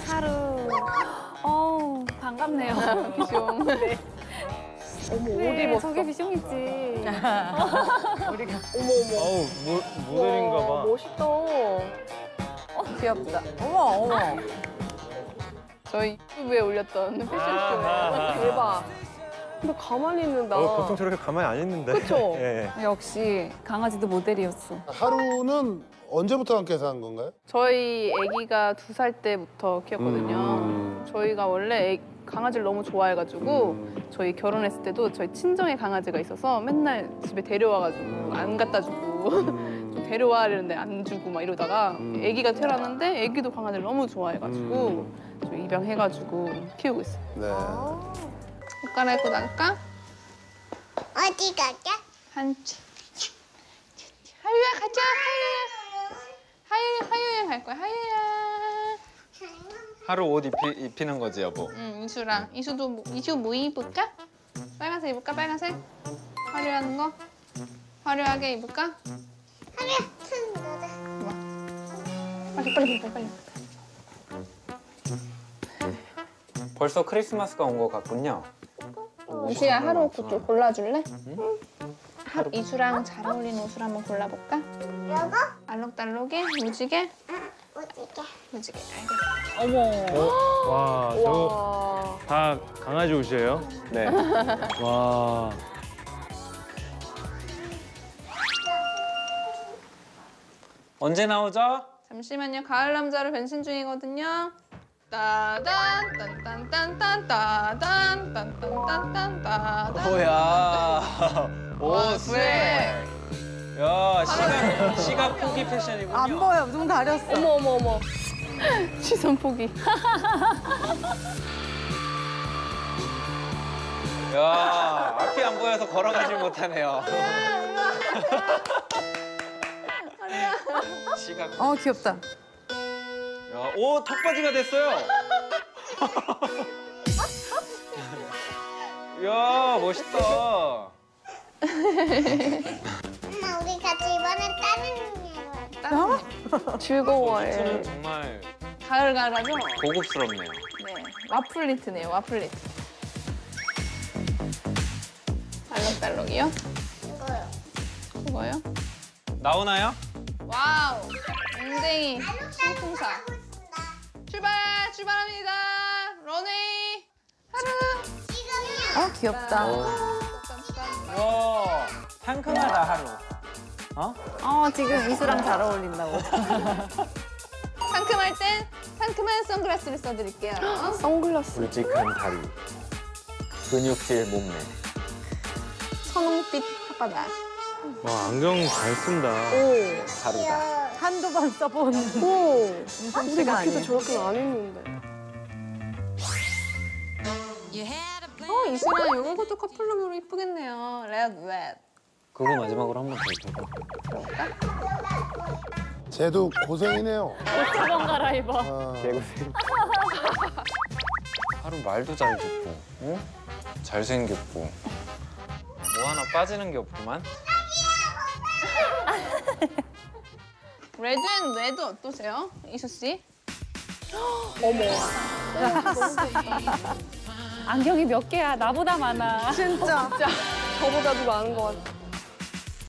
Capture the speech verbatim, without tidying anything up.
하루. 어우, 반갑네요. 비숑. 네. 어머, 그래, 옷 입었어. 저게 비숑이지. 우리가. 어머, 어머. 어우, 모, 모델인가 봐. 와, 멋있다. 어, 귀엽다. 어머, 어머. 저희 유튜브에 올렸던 패션쇼. 아하. 대박. 근데 가만히 있는다. 어, 보통 저렇게 가만히 안 있는데. 그쵸? 예. 역시 강아지도 모델이었어. 하루는 언제부터 함께 산 건가요? 저희 아기가 두 살 때부터 키웠거든요. 음. 저희가 원래 애, 강아지를 너무 좋아해가지고 음. 저희 결혼했을 때도 저희 친정에 강아지가 있어서 맨날 집에 데려와가지고 안 갖다 주고 음. 좀 데려와 이러는데 안 주고 막 이러다가 음. 아기가 태어났는데 아기도 강아지를 너무 좋아해가지고 음. 저희 입양해가지고 키우고 있어요. 네. 옷 갈아입고 나갈까? 어디 가자? 한치. 하유야 가자. 하유야. 하유야 하유야 갈 거야. 하유야. 하루 옷 입히, 입히는 거지, 여보. 응, 이수랑. 이수도 뭐- 이수 뭐 입을까? 빨간색 입을까? 빨간색? 화려한 거? 화려하게 입을까? 하루야, 손 넣어자. 빨리 빨리 빨리 빨리. 벌써 크리스마스가 온 것 같군요. 이수야 하루 옷 좀 골라줄래? 응. 하루 이수랑 잘 어울리는 옷을 한번 골라볼까? 여보? 알록달록이? 무지개? 어디게? 무지개. 알겠어. 어? 와, 저거 와. 다 강아지 옷이에요? 네. 와. 언제 나오죠? 잠시만요. 가을 남자로 변신 중이거든요. 따단 딴딴딴딴 따단 딴딴딴딴 따단. 뭐야. 오, 와, 스웩. 야, 시각, 시각 포기 패션이군요. 안 보여, 눈 가렸어. 어머 어머 어머. 시선 포기. 야, 앞이 안 보여서 걸어가질 못하네요. 시각. 어, 귀엽다. 야, 오, 턱바지가 됐어요. 야, 멋있다. 엄마, 우리 같이 이번엔 다른 의미로 할까? 즐거워해. 니트는 정말 가을 가라죠? 고급스럽네요. 네. 와플 니트네요. 와플 니트. 알록달록이요? 이거요. 이거요? 나오나요? 와우. 엉덩이 신풍사. 하고 있습니다. 출발! 출발합니다. 런웨이. 하루. 지금이요. 어, 귀엽다. 와, 상큼하다, 하루. 어? 어, 지금 이수랑 잘 어울린다고. 상큼할 땐 상큼한 선글라스를 써드릴게요. 선글라스. 굵직한 다리. 근육질 몸매. 선홍빛 혓바닥. 와, 안경 잘 쓴다. 오. 다르다. 한두 번 써본. 오. 솜씨가 아니에요. 저렇게는 안 했는데. 어, 이수랑 이것도 커플룩으로 이쁘겠네요. 레드 웹. 그거 마지막으로 한 번 더 입혀봐. 쟤도 고생이네요. 두 번 갈아입어. 아, 개고생. 하루 말도 잘 듣고, 어? 잘생겼고. 뭐 하나 빠지는 게 없구만. 레드 앤 레드 어떠세요? 이수 씨? 안경이 몇 개야? 나보다 많아. 진짜. 진짜. 저보다도 많은 것 같아.